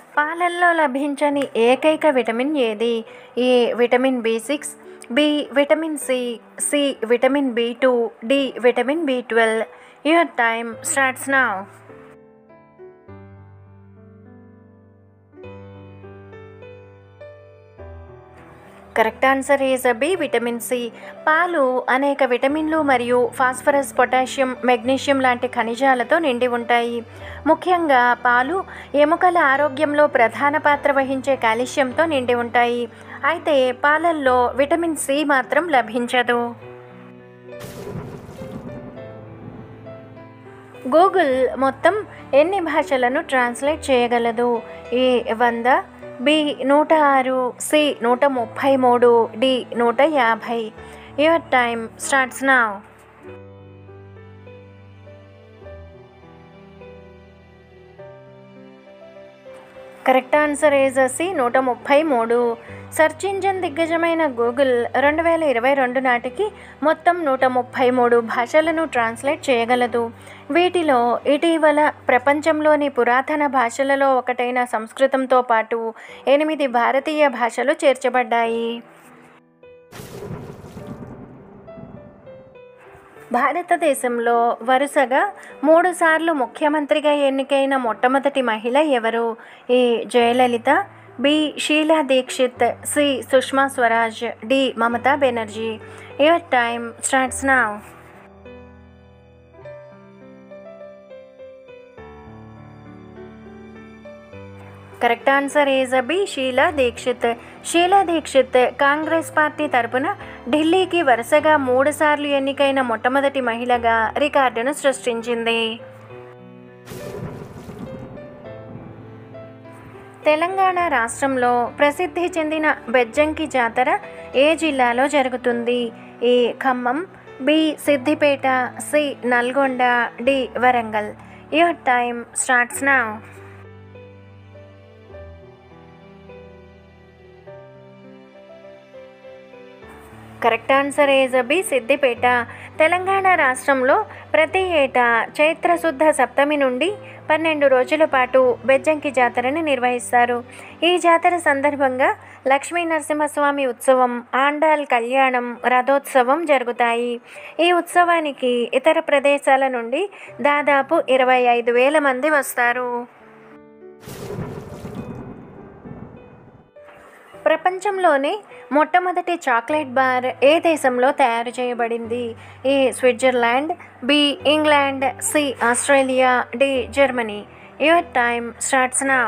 పాలల్లో లభించని ఏకైక విటమిన్ ఏది? ఏ vitamin B6, B vitamin C vitamin బి2, D vitamin B12. Your time starts now. Correct answer is B vitamin C. పాలు అనేక విటమిన్లు మరియు ఫాస్ఫరస్, పొటాషియం, మెగ్నీషియం లాంటి ఖనిజాలతో నిండి ఉంటాయి. ముఖ్యంగా పాలు ఎముకల ఆరోగ్యంలో ప్రధాన పాత్ర వహించే కాల్షియంతో నిండి ఉంటాయి. అయితే పాలల్లో విటమిన్ సి మాత్రం లభించదు. గూగుల్ మొత్తం ఎన్ని భాషలను ట్రాన్స్లేట్ చేయగలదు? A 100, B 106, C 133, D 150. Your time starts now. Correct answer is C 133. Search engine దిగ్గజమైన గూగుల్ 2022 నాటికి మొత్తం 133 భాషలను ట్రాన్స్లేట్ చేయగలదు. వీటిలో ఇటీవల ప్రపంచంలోని పురాతన భాషలలో ఒకటైన సంస్కృతంతో పాటు 8 భారతీయ భాషలు చేర్చబడ్డాయి. భారతదేశంలో వరుసగా 3 సార్లు ముఖ్యమంత్రిగా ఎన్నికైన మొట్టమొదటి మహిళ ఎవరు? A Jayalalitha, B Sheila Dikshit, C Sushma Swaraj, D Mamata Banerjee. Your time starts now. Correct answer is B Sheila Dikshit. Sheila Dikshit Congress party తరపున ఢిల్లీకి వరుసగా 3 సార్లు ఎన్నికైన మొట్టమొదటి మహిళగా రికార్డును సృష్టించింది. తెలంగాణ రాష్ట్రంలో ప్రసిద్ధి చెందిన బెజ్జంకి జాతర ఏ జిల్లాలో జరుగుతుంది? A Khammam, B Siddipet, C Nalgonda, D Warangal. Your time starts now. Correct answer is B Siddipet. Telangana రాష్ట్రంలో ప్రతి ఏటా చైత్రశుద్ధ సప్తమి నుండి 12 రోజుల పాటు బెజ్జంకి జాతరని నిర్వహిస్తారు. ఈ జాతర సందర్భంగా లక్ష్మీ నరసింహస్వామి ఉత్సవం, ఆండాల్ కళ్యాణం, రథోత్సవం జరుగుతాయి. ఈ ఉత్సవానికి ఇతర ప్రదేశాల నుండి దాదాపు 25,000 మంది వస్తారు. ప్రపంచంలోనే మొట్టమొదటి చాక్లెట్ బార్ ఏ దేశంలో తయారు చేయబడింది? A Switzerland, B England, C Australia, D Germany. Your time starts now.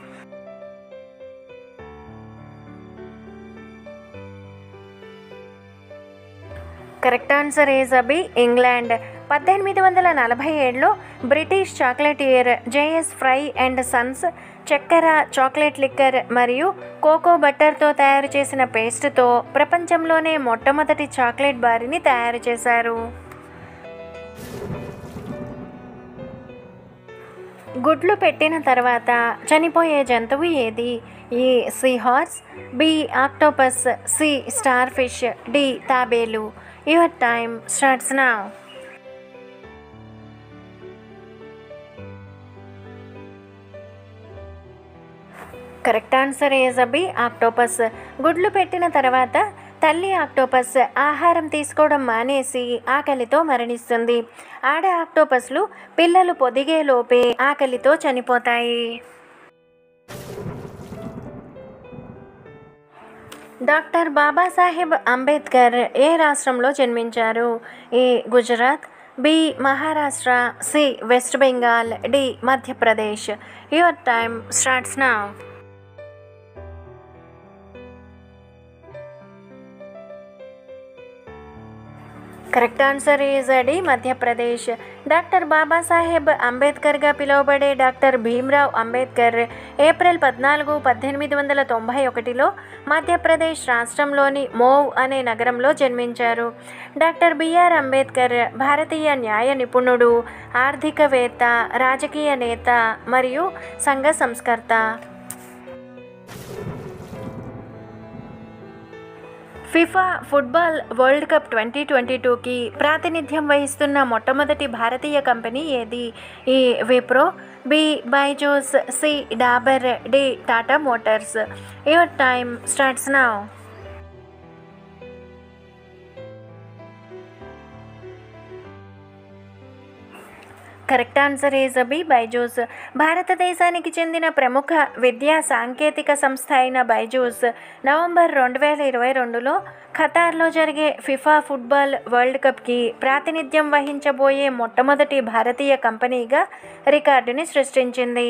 Correct answer is B England. 1847లో British chocolatier JS Fry and Sons చక్కెర, చాక్లెట్ లిక్కర్ మరియు కోకో బటర్తో తయారు చేసిన పేస్ట్తో ప్రపంచంలోనే మొట్టమొదటి చాక్లెట్ బార్ని తయారు చేశారు. గుడ్లు పెట్టిన తర్వాత చనిపోయే జంతువు ఏది? A seahorse, B octopus, C star fish, D తాబేలు. Your time starts now. Correct answer is B octopus. గుడ్లు పెట్టిన తర్వాత తల్లి ఆక్టోపస్ ఆహారం తీసుకోవడం మానేసి ఆకలితో మరణిస్తుంది. ఆడ ఆక్టోపస్లు పిల్లలు పొదిగే లోపే ఆకలితో చనిపోతాయి. డాక్టర్ బాబాసాహెబ్ అంబేద్కర్ ఏ రాష్ట్రంలో జన్మించారు? A Gujarat, B Maharashtra, C west Bengal, D Madhya Pradesh. Your time starts now. Correct answer is D Madhya Pradesh. Doctor Babasaheb అంబేద్కర్గా పిలువబడే డాక్టర్ భీమ్రావ్ అంబేద్కర్ ఏప్రిల్ 14, 1891లో మధ్యప్రదేశ్ రాష్ట్రంలోని మోవ్ అనే నగరంలో జన్మించారు. డాక్టర్ బిఆర్ అంబేద్కర్ భారతీయ న్యాయ నిపుణుడు, ఆర్థికవేత్త, రాజకీయ నేత మరియు సంఘ సంస్కర్త. ఫిఫా ఫుట్బాల్ వరల్డ్ కప్ 2022కి ప్రాతినిధ్యం వహిస్తున్న మొట్టమొదటి భారతీయ కంపెనీ ఏది? A Wipro, B Byju's, C Dabur, D Tata motors. Your time starts now. Correct answer is B Byju's. భారతదేశానికి చెందిన ప్రముఖ విద్యా సాంకేతిక సంస్థ అయిన బైజూస్ నవంబర్ 2022లో ఖతార్లో జరిగే ఫిఫా ఫుట్బాల్ వరల్డ్ కప్కి ప్రాతినిధ్యం వహించబోయే మొట్టమొదటి భారతీయ కంపెనీగా రికార్డుని సృష్టించింది.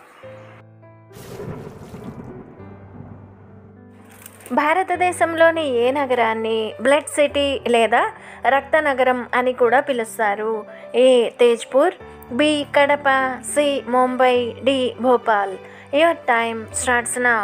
భారతదేశంలోని ఏ నగరాన్ని బ్లడ్ సిటీ లేదా రక్త నగరం అని కూడా పిలుస్తారు? A Tezpur, B Kadapa, C Mumbai, D Bhopal. Your time starts now.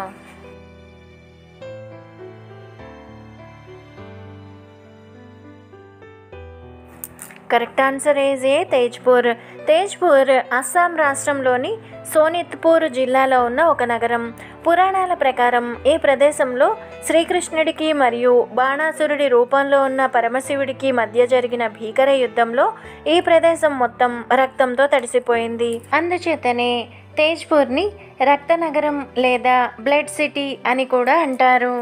Correct answer is A Tezpur. Tezpur Assam రాష్ట్రంలోని సోనిత్పూర్ జిల్లాలో ఉన్న ఒక నగరం. పురాణాల ప్రకారం ఈ ప్రదేశంలో శ్రీకృష్ణుడికి మరియు బాణాసురుడి రూపంలో ఉన్న పరమశివుడికి మధ్య జరిగిన భీకర యుద్ధంలో ఈ ప్రదేశం మొత్తం రక్తంతో తడిసిపోయింది. అందుచేతనే తేజ్పూర్ని రక్త నగరం లేదా బ్లడ్ సిటీ అని కూడా అంటారు.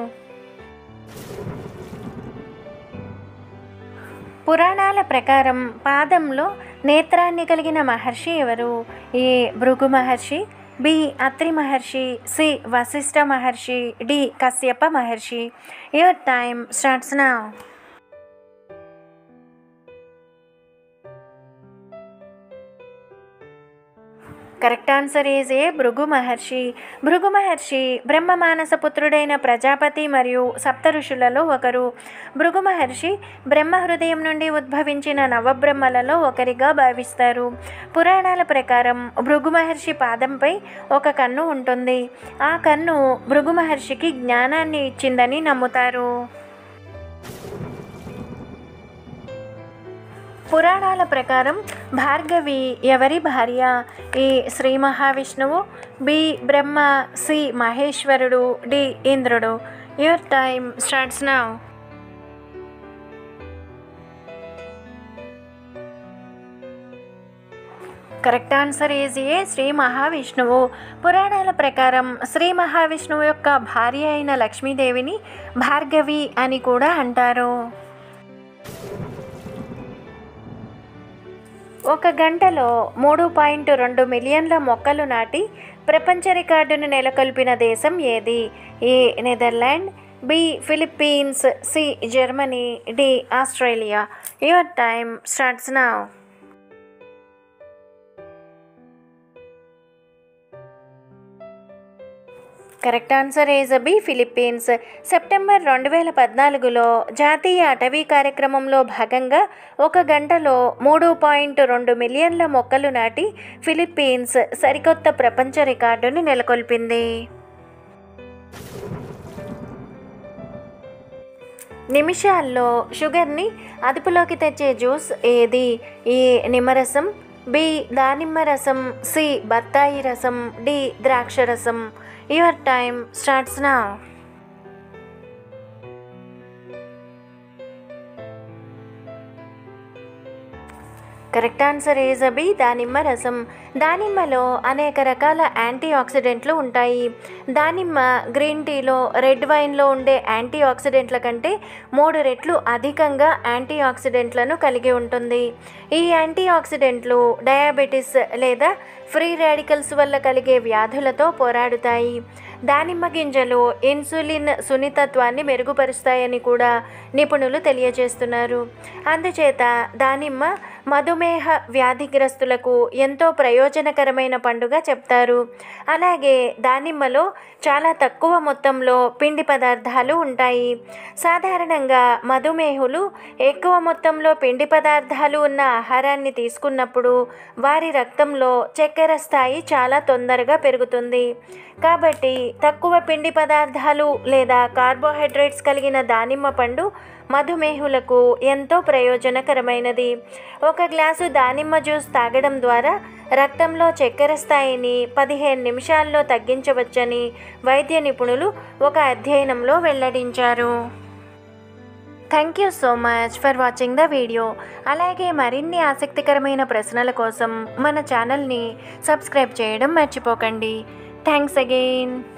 పురాణాల ప్రకారం పాదంలో నేత్రాన్ని కలిగిన మహర్షి ఎవరు? ఏ భృగు మహర్షి, బి అత్రి మహర్షి, సి వశిష్ఠ మహర్షి, డి కశ్యప మహర్షి. Your time starts now. Correct answer is A Bhrigu మహర్షి. భృగు మహర్షి బ్రహ్మ మానస పుత్రుడైన ప్రజాపతి మరియు సప్త ఋషులలో ఒకరు. భృగు మహర్షి బ్రహ్మ హృదయం నుండి ఉద్భవించిన నవబ్రహ్మలలో ఒకరిగా భావిస్తారు. పురాణాల ప్రకారం భృగు మహర్షి పాదంపై ఒక కన్ను ఉంటుంది. ఆ కన్ను భృగు మహర్షికి జ్ఞానాన్ని ఇచ్చిందని నమ్ముతారు. పురాణాల ప్రకారం భార్గవి ఎవరి భార్య? ఏ శ్రీ మహావిష్ణువు, బి బ్రహ్మ, సి మహేశ్వరుడు, డి ఇంద్రుడు. Your time starts now. Correct answer is A Shri మహావిష్ణువు. పురాణాల ప్రకారం శ్రీ మహావిష్ణువు యొక్క భార్య అయిన లక్ష్మీదేవిని భార్గవి అని కూడా అంటారు. ఒక గంటలో 3.2 మిలియన్ల మొక్కలు నాటి ప్రపంచ రికార్డును నెలకొల్పిన దేశం ఏది? A Netherland, B Philippines, C Germany, D Australia. Your time starts now. Correct answer is B Philippines. September 2014లో జాతీయ అటవీ కార్యక్రమంలో భాగంగా ఒక గంటలో 3.2 మిలియన్ల మొక్కలు నాటి ఫిలిప్పీన్స్ సరికొత్త ప్రపంచ రికార్డును నెలకొల్పింది. నిమిషాల్లో షుగర్ని అదుపులోకి తెచ్చే జ్యూస్ ఏది? ఏ నిమ్మరసం, బి దానిమ్మ రసం, సి బత్తాయి రసం, డి ద్రాక్ష రసం. Your time starts now. Correct answer is B దానిమ్మ రసం. దానిమ్మలో అనేక రకాల యాంటీ ఆక్సిడెంట్లు ఉంటాయి. దానిమ్మ గ్రీన్ టీలో, రెడ్ వైన్లో ఉండే యాంటీ ఆక్సిడెంట్ల కంటే 3 రెట్లు అధికంగా యాంటీ ఆక్సిడెంట్లను కలిగి ఉంటుంది. ఈ యాంటీ ఆక్సిడెంట్లు డయాబెటిస్ లేదా ఫ్రీ రాడికల్స్ వల్ల కలిగే వ్యాధులతో పోరాడుతాయి. దానిమ్మ గింజలు ఇన్సులిన్ సున్నితత్వాన్ని మెరుగుపరుస్తాయని కూడా నిపుణులు తెలియజేస్తున్నారు. అందుచేత దానిమ్మ మధుమేహ వ్యాధిగ్రస్తులకు ఎంతో ప్రయోజనకరమైన పండుగ చెప్తారు. అలాగే దానిమ్మలో చాలా తక్కువ మొత్తంలో పిండి పదార్థాలు ఉంటాయి. సాధారణంగా మధుమేహులు ఎక్కువ మొత్తంలో పిండి పదార్థాలు ఉన్న ఆహారాన్ని తీసుకున్నప్పుడు వారి రక్తంలో చక్కెర స్థాయి చాలా తొందరగా పెరుగుతుంది. కాబట్టి తక్కువ పిండి పదార్థాలు లేదా కార్బోహైడ్రేట్స్ కలిగిన దానిమ్మ పండు మధుమేహులకు ఎంతో ప్రయోజనకరమైనది. ఒక గ్లాసు దానిమ్మ జ్యూస్ తాగడం ద్వారా రక్తంలో చక్కెర స్థాయిని 15 నిమిషాల్లో తగ్గించవచ్చని వైద్య నిపుణులు ఒక అధ్యయనంలో వెల్లడించారు. Thank you so much for watching the video. అలాగే మరిన్ని ఆసక్తికరమైన ప్రశ్నల కోసం మన ఛానల్ని సబ్స్క్రైబ్ చేయడం మర్చిపోకండి. Thanks again.